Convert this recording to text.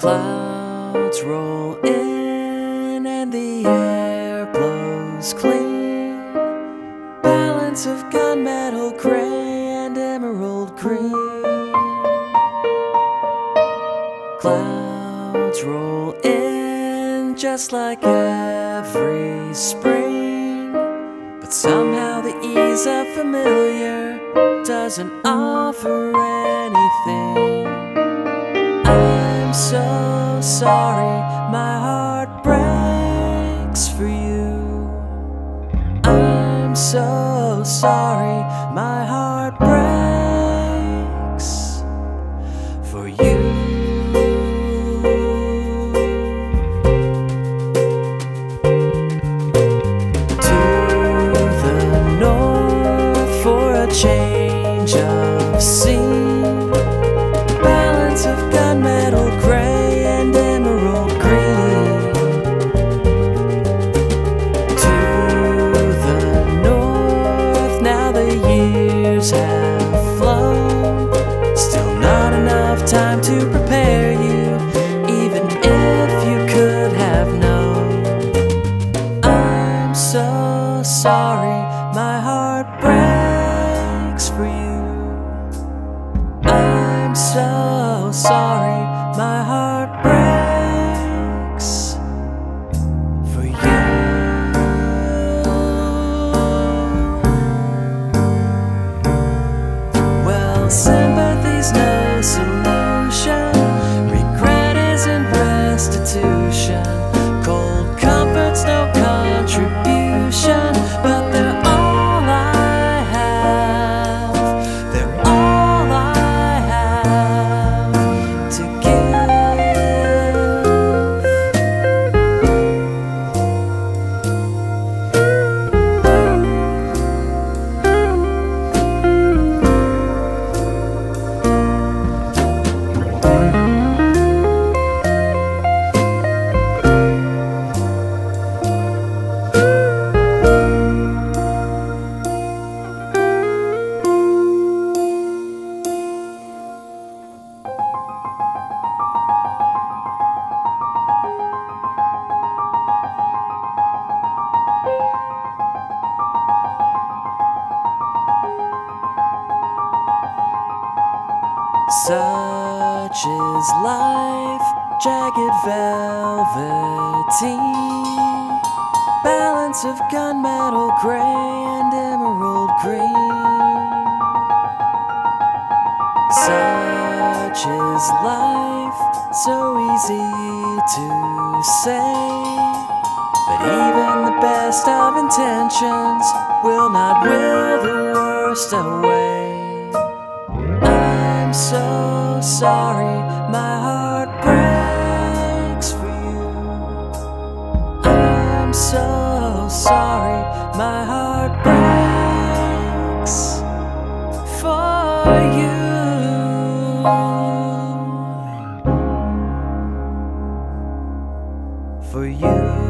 Clouds roll in and the air blows clean. Balance of gunmetal gray and emerald green. Clouds roll in just like every spring, but somehow the ease of familiar doesn't offer anything. I'm so sorry, my heart breaks for you. I'm so sorry, my heart breaks for you. To the north for a change of scene. Balance of gunmetal gray and emerald green. To the north, now the years have flown. Still not enough time to prepare you, even if you could have known. I'm so sorry, my heart breaks for you. I'm so sorry, my heart breaks for you. Well, sympathy's no solution, regret isn't restitution, cold comfort's no contribution, but they're all I have. They're all I have to Such is life, jagged velveteen. Balance of gunmetal gray and emerald green. Such is life, so easy to say, but even the best of intentions will not will the worst away. I'm so sorry, my heart breaks for you. I'm so sorry, my heart breaks for you. For you.